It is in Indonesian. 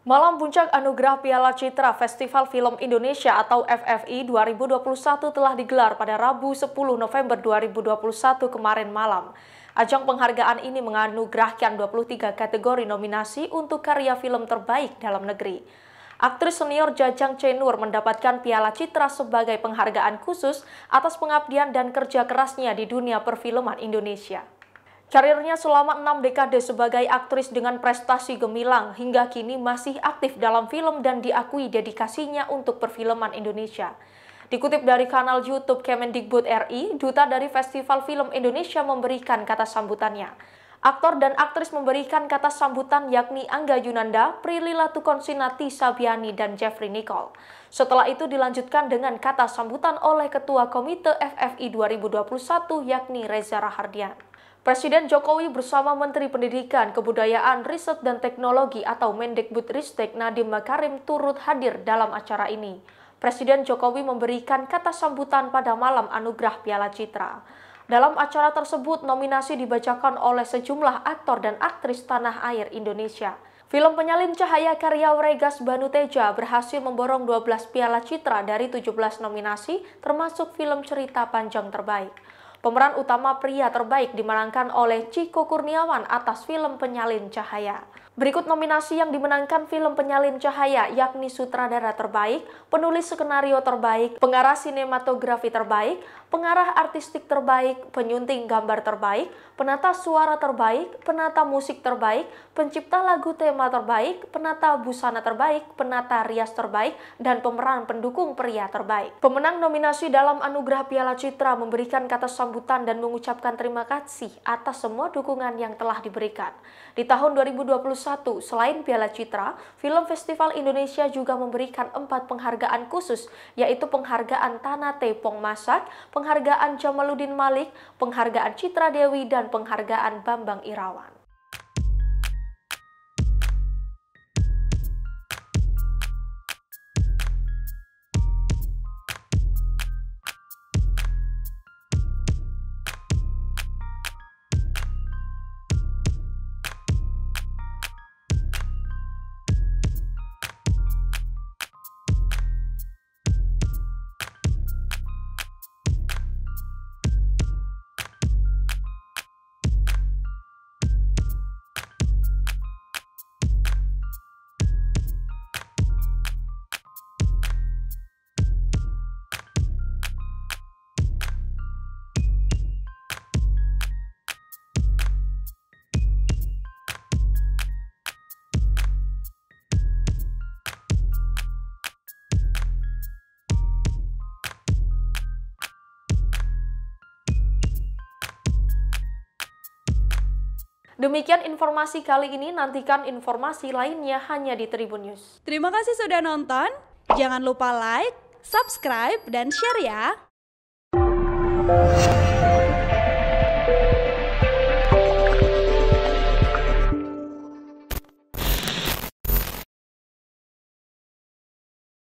Malam Puncak Anugerah Piala Citra Festival Film Indonesia atau FFI 2021 telah digelar pada Rabu 10 November 2021 kemarin malam. Ajang penghargaan ini menganugerahkan 23 kategori nominasi untuk karya film terbaik dalam negeri. Aktris senior Jajang Cenur mendapatkan Piala Citra sebagai penghargaan khusus atas pengabdian dan kerja kerasnya di dunia perfilman Indonesia. Karirnya selama 6 dekade sebagai aktris dengan prestasi gemilang hingga kini masih aktif dalam film dan diakui dedikasinya untuk perfilman Indonesia. Dikutip dari kanal YouTube Kemendikbud RI, duta dari Festival Film Indonesia memberikan kata sambutannya. Aktor dan aktris memberikan kata sambutan yakni Angga Yunanda, Prilly Latukonsinati Sabiani, dan Jeffrey Nicole. Setelah itu dilanjutkan dengan kata sambutan oleh Ketua Komite FFI 2021 yakni Reza Rahardian. Presiden Jokowi bersama Menteri Pendidikan, Kebudayaan, Riset dan Teknologi atau Mendikbudristek Nadiem Makarim turut hadir dalam acara ini. Presiden Jokowi memberikan kata sambutan pada malam anugerah Piala Citra. Dalam acara tersebut, nominasi dibacakan oleh sejumlah aktor dan aktris tanah air Indonesia. Film Penyalin Cahaya karya Wregas Banuteja berhasil memborong 12 Piala Citra dari 17 nominasi, termasuk film cerita panjang terbaik. Pemeran utama pria terbaik dimenangkan oleh Chico Kurniawan atas film Penyalin Cahaya. Berikut nominasi yang dimenangkan film Penyalin Cahaya yakni sutradara terbaik, penulis skenario terbaik, pengarah sinematografi terbaik, pengarah artistik terbaik, penyunting gambar terbaik, penata suara terbaik, penata musik terbaik, pencipta lagu tema terbaik, penata busana terbaik, penata rias terbaik, dan pemeran pendukung pria terbaik. Pemenang nominasi dalam Anugerah Piala Citra memberikan kata sambutan dan mengucapkan terima kasih atas semua dukungan yang telah diberikan. Di tahun 2021, selain Piala Citra, Film Festival Indonesia juga memberikan 4 penghargaan khusus, yaitu penghargaan Tanate Pong Masak, penghargaan Jamaluddin Malik, penghargaan Citra Dewi, dan penghargaan Bambang Irawan. Demikian informasi kali ini, nantikan informasi lainnya hanya di Tribun News. Terima kasih sudah nonton, jangan lupa like, subscribe, dan share ya!